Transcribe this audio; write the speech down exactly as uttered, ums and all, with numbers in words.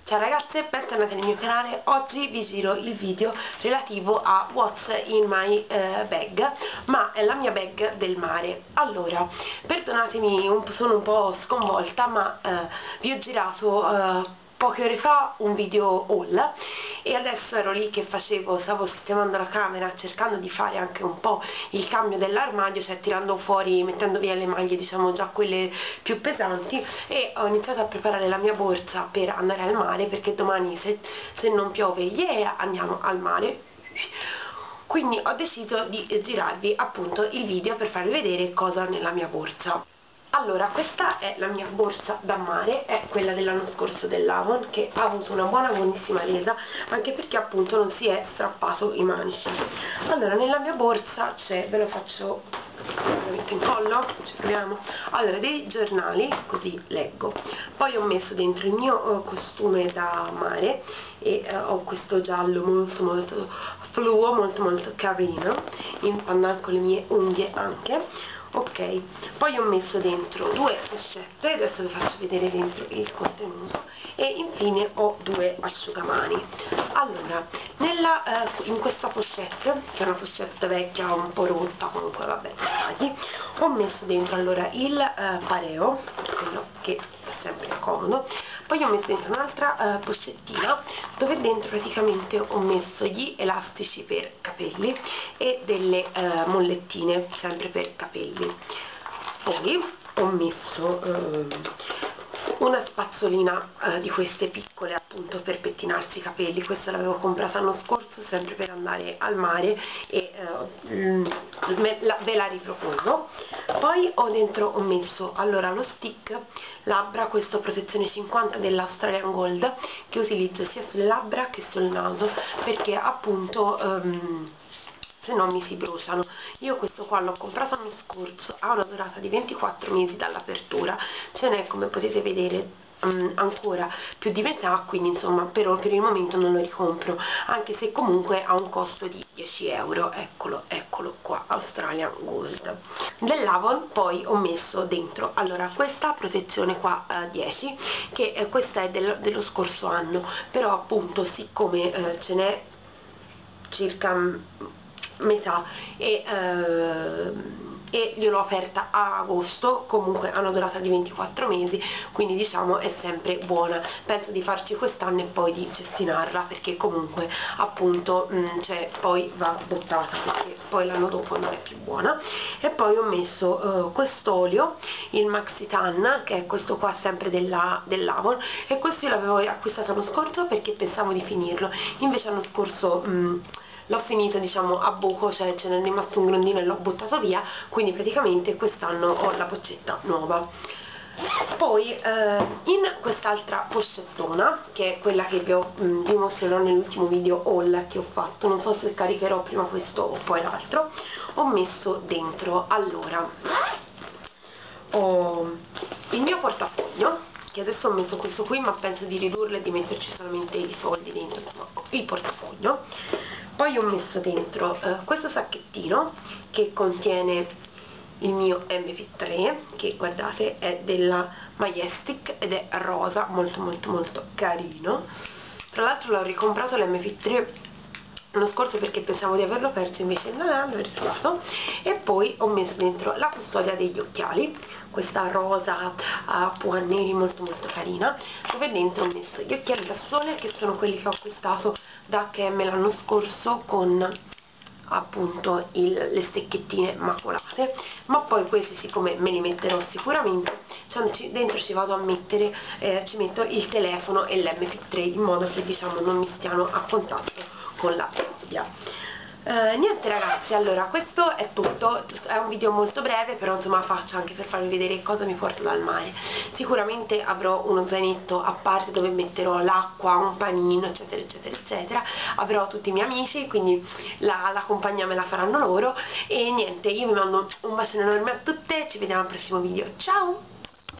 Ciao ragazze, bentornati nel mio canale. Oggi vi giro il video relativo a What's in my uh, bag, ma è la mia bag del mare. Allora, perdonatemi, un sono un po' sconvolta, ma uh, vi ho girato uh, poche ore fa un video haul e adesso ero lì che facevo, stavo sistemando la camera, cercando di fare anche un po' il cambio dell'armadio, cioè tirando fuori, mettendo via le maglie, diciamo già quelle più pesanti, e ho iniziato a preparare la mia borsa per andare al mare, perché domani se, se non piove, yeah, andiamo al mare. Quindi ho deciso di girarvi appunto il video per farvi vedere cosa ho nella mia borsa. Allora, questa è la mia borsa da mare, è quella dell'anno scorso dell'Avon, che ha avuto una buona buonissima resa, anche perché appunto non si è strappato i manici. Allora, nella mia borsa c'è, ve lo faccio, lo metto in collo, ci proviamo. Allora, dei giornali, così leggo. Poi ho messo dentro il mio uh, costume da mare e uh, ho questo giallo molto molto fluo, molto molto carino, in pandan con le mie unghie anche. Ok, poi ho messo dentro due pochette, adesso vi faccio vedere dentro il contenuto, e infine ho due asciugamani. Allora, nella, eh, in questa pochette, che è una pochette vecchia, un po' rotta, comunque vabbè, dettagli, ho messo dentro allora il eh, pareo, quello che è sempre comodo. Poi ho messo dentro un'altra uh, pochettina dove dentro praticamente ho messo gli elastici per capelli e delle uh, mollettine sempre per capelli. Poi ho messo uh, una spazzolina uh, di queste piccole appunto per pettinarsi i capelli. Questa l'avevo comprata l'anno scorso sempre per andare al mare e uh, me, la, ve la ripropongo. Poi ho dentro ho messo allora lo stick labbra, questo protezione cinquanta dell'Australian Gold, che utilizzo sia sulle labbra che sul naso, perché appunto um, se no mi si bruciano. Io questo qua l'ho comprato l'anno scorso, ha una durata di ventiquattro mesi dall'apertura, ce n'è, come potete vedere, um, ancora più di metà, quindi insomma per, per il momento non lo ricompro, anche se comunque ha un costo di dieci euro. Eccolo, eccolo qua, Australian Gold dell'Avon. Poi ho messo dentro allora questa protezione qua eh, dieci, che eh, questa è del, dello scorso anno, però appunto siccome eh, ce n'è circa metà e, eh, e gliel'ho aperta a agosto, comunque ha una durata di ventiquattro mesi, quindi diciamo è sempre buona. Penso di farci quest'anno e poi di cestinarla, perché comunque appunto mh, cioè, poi va buttata, perché poi l'anno dopo non è più buona. E poi ho messo uh, quest'olio, il Maxitan, che è questo qua sempre della, dell'Avon, e questo io l'avevo acquistato l'anno scorso perché pensavo di finirlo, invece l'anno scorso mh, l'ho finito diciamo a buco, cioè ce n'è rimasto un grondino e l'ho buttato via, quindi praticamente quest'anno ho la boccetta nuova. Poi eh, in quest'altra pochettona, che è quella che vi, ho, mh, vi mostrerò nell'ultimo video haul che ho fatto, non so se caricherò prima questo o poi l'altro, ho messo dentro allora ho il mio portafoglio, che adesso ho messo questo qui, ma penso di ridurlo e di metterci solamente i soldi dentro, insomma, il portafoglio. Poi ho messo dentro eh, questo sacchettino che contiene il mio M P tre, che guardate è della Majestic ed è rosa, molto molto molto carino. Tra l'altro l'ho ricomprato l'M P tre l'anno scorso perché pensavo di averlo perso, invece non l'ho ritrovato. E poi ho messo dentro la custodia degli occhiali, questa rosa a puan neri molto molto carina, dove dentro ho messo gli occhiali da sole, che sono quelli che ho acquistato da H e M l'anno scorso con appunto il, le stecchettine maculate, ma poi questi siccome me li metterò sicuramente, cioè, dentro ci vado a mettere eh, ci metto il telefono e l'M P tre, in modo che diciamo non mi stiano a contatto con la custodia. Uh, niente ragazzi, allora questo è tutto, è un video molto breve, però insomma faccio anche per farvi vedere cosa mi porto dal mare. Sicuramente avrò uno zainetto a parte dove metterò l'acqua, un panino, eccetera eccetera eccetera, avrò tutti i miei amici, quindi la, la compagnia me la faranno loro. E niente, io vi mando un bacione enorme a tutte, ci vediamo al prossimo video, ciao!